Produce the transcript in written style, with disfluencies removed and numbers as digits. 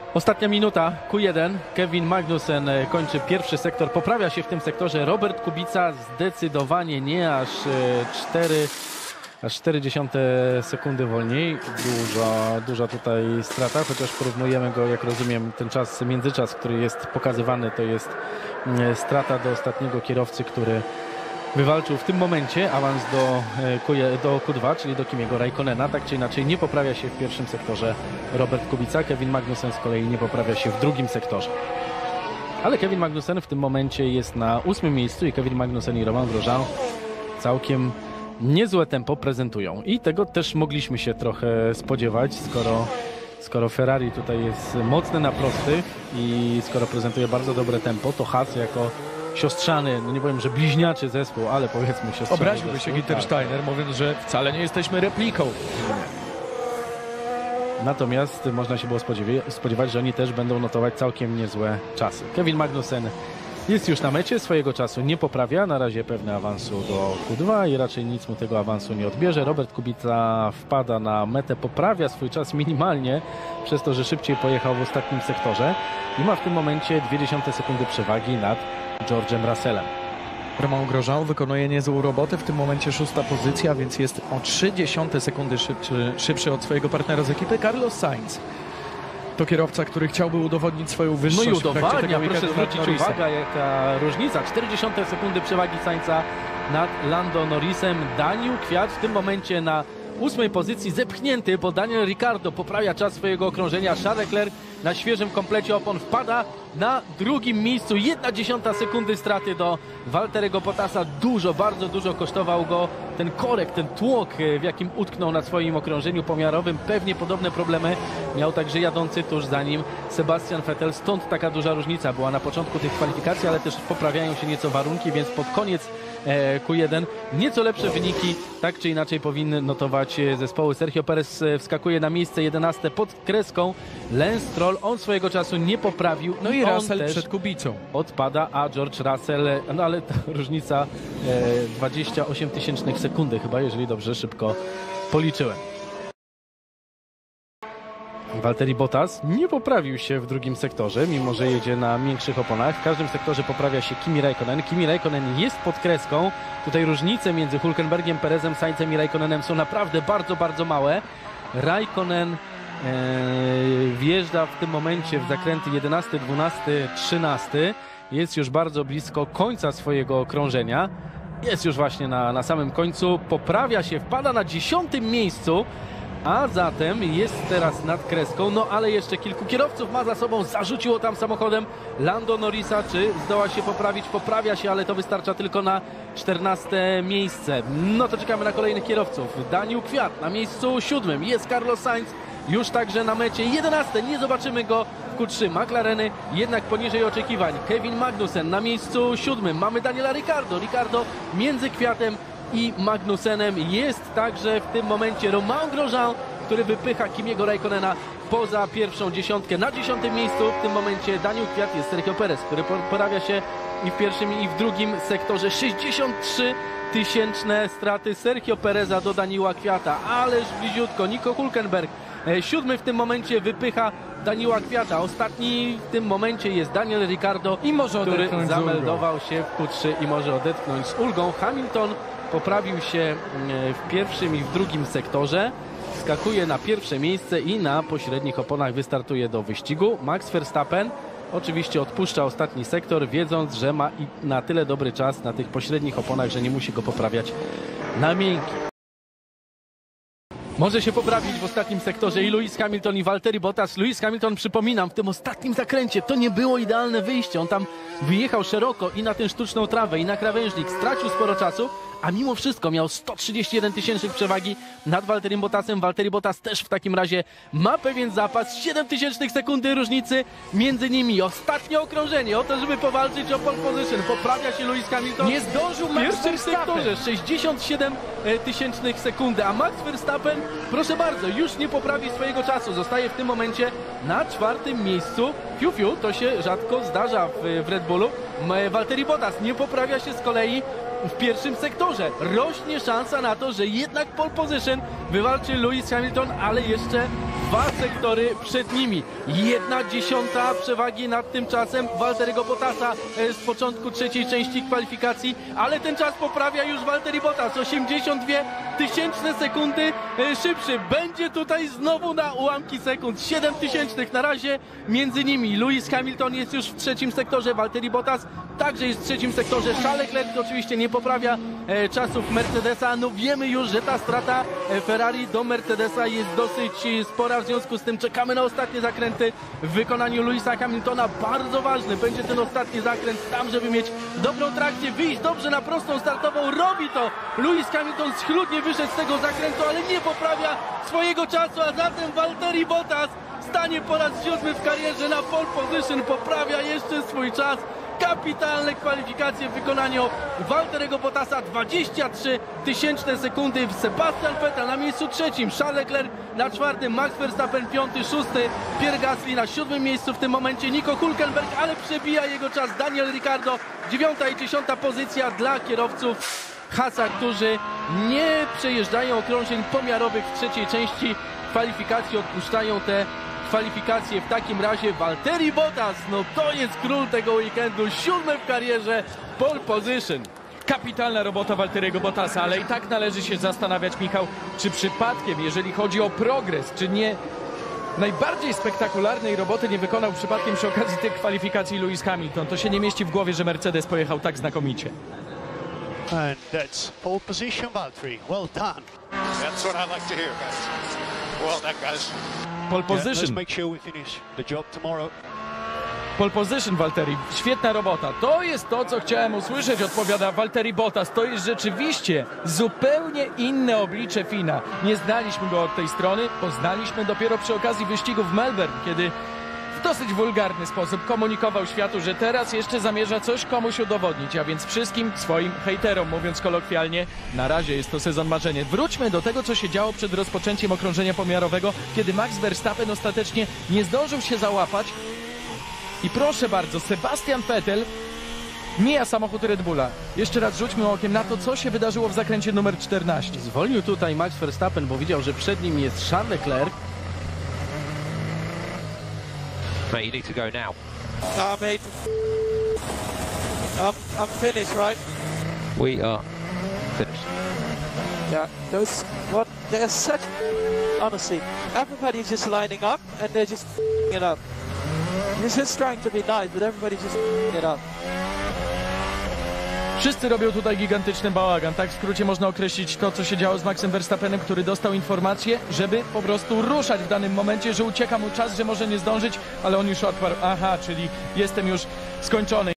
Ostatnia minuta, Q1. Kevin Magnussen kończy pierwszy sektor, poprawia się w tym sektorze. Robert Kubica zdecydowanie nie, aż 0,4 sekundy wolniej. Duża tutaj strata, chociaż porównujemy go, jak rozumiem, ten czas, międzyczas, który jest pokazywany, to jest strata do ostatniego kierowcy, który wywalczył w tym momencie awans do Q2, czyli do Kimiego Räikkönena. Tak czy inaczej nie poprawia się w pierwszym sektorze Robert Kubica. Kevin Magnussen z kolei nie poprawia się w drugim sektorze. Ale Kevin Magnussen w tym momencie jest na 8. miejscu i Kevin Magnussen i Romain Grosjean całkiem niezłe tempo prezentują. I tego też mogliśmy się trochę spodziewać, skoro Ferrari tutaj jest mocne na prostych i skoro prezentuje bardzo dobre tempo, to Haas jako siostrzany, no nie powiem, że bliźniaczy zespół, ale powiedzmy siostrzany. Obraziłby się Günther Steiner, mówiąc, że wcale nie jesteśmy repliką. Natomiast można się było spodziewać, że oni też będą notować całkiem niezłe czasy. Kevin Magnussen jest już na mecie, swojego czasu nie poprawia, na razie pewne awansu do Q2 i raczej nic mu tego awansu nie odbierze. Robert Kubica wpada na metę, poprawia swój czas minimalnie przez to, że szybciej pojechał w ostatnim sektorze i ma w tym momencie 0,2 sekundy przewagi nad George'em Russellem. Romain Grosjean wykonuje niezłą robotę, w tym momencie 6. pozycja, więc jest o 0,3 sekundy szybszy od swojego partnera z ekipy. Carlos Sainz to kierowca, który chciałby udowodnić swoją wyższość. No i udowadnia, proszę zwrócić uwagę, jaka różnica. 0,4 sekundy przewagi Sainza nad Lando Norrisem. Daniel Kwiat w tym momencie na 8. pozycji zepchnięty, bo Daniel Ricciardo poprawia czas swojego okrążenia. Charles Leclerc na świeżym komplecie opon wpada na 2. miejscu. 0,1 sekundy straty do Valtteriego Bottasa. Bardzo dużo kosztował go ten korek, ten tłok, w jakim utknął na swoim okrążeniu pomiarowym. Pewnie podobne problemy miał także jadący tuż za nim Sebastian Vettel. Stąd taka duża różnica była na początku tych kwalifikacji, ale też poprawiają się nieco warunki, więc pod koniec Q1 nieco lepsze wyniki, tak czy inaczej powinny notować zespoły. Sergio Perez wskakuje na miejsce 11 pod kreską. Lance Stroll, on swojego czasu nie poprawił. No i Russell przed Kubicą odpada, a George Russell, no ale ta różnica 28 tysięcznych sekundy chyba, jeżeli dobrze szybko policzyłem. Valtteri Bottas nie poprawił się w drugim sektorze, mimo że jedzie na miększych oponach. W każdym sektorze poprawia się Kimi Räikkönen. Kimi Räikkönen jest pod kreską. Tutaj różnice między Hülkenbergiem, Perezem, Sainzem i Räikkönenem są naprawdę bardzo małe. Räikkönen wjeżdża w tym momencie w zakręty 11, 12, 13. Jest już bardzo blisko końca swojego okrążenia. Jest już właśnie na samym końcu. Poprawia się, wpada na 10. miejscu. A zatem jest teraz nad kreską, no ale jeszcze kilku kierowców ma za sobą, zarzuciło tam samochodem Lando Norrisa, czy zdoła się poprawić? Poprawia się, ale to wystarcza tylko na 14. miejsce. No to czekamy na kolejnych kierowców. Daniel Kwiat na miejscu 7, jest Carlos Sainz już także na mecie 11, nie zobaczymy go w Q3. McLareny jednak poniżej oczekiwań. Kevin Magnussen na miejscu 7, mamy Daniela Ricciardo między Kwiatem i Magnussenem. Jest także w tym momencie Romain Grosjean, który wypycha Kimiego Räikkönena poza pierwszą dziesiątkę. Na 10. miejscu w tym momencie Daniel Kwiat, jest Sergio Perez, który poprawia się i w pierwszym i w drugim sektorze. 63 tysięczne straty Sergio Pereza do Daniela Kwiata, ależ bliziutko. Nico Hülkenberg 7 w tym momencie wypycha Daniela Kwiata. Ostatni w tym momencie jest Daniel Ricciardo, który zameldował się w Q3 i może odetchnąć z ulgą. Hamilton poprawił się w pierwszym i w drugim sektorze. Skakuje na pierwsze miejsce i na pośrednich oponach wystartuje do wyścigu. Max Verstappen oczywiście odpuszcza ostatni sektor, wiedząc, że ma na tyle dobry czas na tych pośrednich oponach, że nie musi go poprawiać na miękkich. Może się poprawić w ostatnim sektorze i Lewis Hamilton, i Valtteri Bottas. Lewis Hamilton, przypominam, w tym ostatnim zakręcie to nie było idealne wyjście. On tam wyjechał szeroko i na tę sztuczną trawę, i na krawężnik. Stracił sporo czasu, a mimo wszystko miał 131 tysięcznych przewagi nad Valtterim Bottasem. Valtteri Bottas też w takim razie ma pewien zapas. 7 tysięcznych sekundy różnicy między nimi. Ostatnie okrążenie o to, żeby powalczyć o pole position. Poprawia się Lewis Hamilton. Nie zdążył w pierwszym sektorze. 67 tysięcznych sekundy. A Max Verstappen, proszę bardzo, już nie poprawi swojego czasu. Zostaje w tym momencie na 4. miejscu. Fiu, to się rzadko zdarza w Red Bullu. Valtteri Bottas nie poprawia się z kolei w pierwszym sektorze. Rośnie szansa na to, że jednak pole position wywalczy Lewis Hamilton, ale jeszcze 2 sektory przed nimi. 1/10 przewagi nad tym czasem Valtteriego Bottasa z początku trzeciej części kwalifikacji, ale ten czas poprawia już Valtteri Bottas. 82 tysięczne sekundy szybszy. Będzie tutaj znowu na ułamki sekund. 7 tysięcznych na razie między nimi. Lewis Hamilton jest już w trzecim sektorze, Valtteri Bottas także jest w trzecim sektorze. Charles Leclerc oczywiście nie poprawia czasów Mercedesa. No wiemy już, że ta strata Ferrari do Mercedesa jest dosyć spora, w związku z tym czekamy na ostatnie zakręty w wykonaniu Lewisa Hamiltona. Bardzo ważny będzie ten ostatni zakręt tam, żeby mieć dobrą trakcję, wyjść dobrze na prostą startową. Robi to Lewis Hamilton, schludnie wyszedł z tego zakrętu, ale nie poprawia swojego czasu, a zatem Valtteri Bottas stanie po raz 7 w karierze na pole position, poprawia jeszcze swój czas. Kapitalne kwalifikacje w wykonaniu Valtteriego Bottasa. 23 tysięczne sekundy. Sebastian Vettel na miejscu trzecim, Charles Leclerc na czwartym, Max Verstappen piąty, szósty, Pierre Gasly na 7 miejscu w tym momencie, Nico Hülkenberg, ale przebija jego czas Daniel Ricciardo. 9. i 10. pozycja dla kierowców Haasa, którzy nie przejeżdżają okrążeń pomiarowych w trzeciej części kwalifikacji, odpuszczają te kwalifikacje. W takim razie Valtteri Bottas, no to jest król tego weekendu, 7 w karierze, pole position. Kapitalna robota Valtteriego Bottasa, ale i tak należy się zastanawiać, Michał, czy przypadkiem, jeżeli chodzi o progres, czy nie najbardziej spektakularnej roboty nie wykonał przypadkiem przy okazji tych kwalifikacji Lewis Hamilton. To się nie mieści w głowie, że Mercedes pojechał tak znakomicie. And that's pole position, Valtteri. Well done. That's what I like to hear, guys. Well done, guys. Pole Yeah, let's position. make sure we finish the job tomorrow. Pole position, Valtteri. Świetna robota. To jest to, co chciałem usłyszeć, odpowiada Valtteri Bottas. To jest rzeczywiście zupełnie inne oblicze Fina. Nie znaliśmy go od tej strony. Poznaliśmy dopiero przy okazji wyścigu w Melbourne, kiedy w dosyć wulgarny sposób komunikował światu, że teraz jeszcze zamierza coś komuś udowodnić, a więc wszystkim swoim hejterom, mówiąc kolokwialnie, na razie jest to sezon marzenie. Wróćmy do tego, co się działo przed rozpoczęciem okrążenia pomiarowego, kiedy Max Verstappen ostatecznie nie zdążył się załapać. I proszę bardzo, Sebastian Vettel mija samochód Red Bulla. Jeszcze raz rzućmy okiem na to, co się wydarzyło w zakręcie numer 14. Zwolnił tutaj Max Verstappen, bo widział, że przed nim jest Charles Leclerc. Mate, you need to go now. Nah, mate. I'm finished, right? We are finished. Yeah. They're such. Honestly, everybody's just lining up and they're just it up. He's just trying to be nice, but everybody's just it up. Wszyscy robią tutaj gigantyczny bałagan. Tak w skrócie można określić to, co się działo z Maxem Verstappenem, który dostał informację, żeby po prostu ruszać w danym momencie, że ucieka mu czas, że może nie zdążyć, ale on już odparł, aha, czyli jestem już skończony.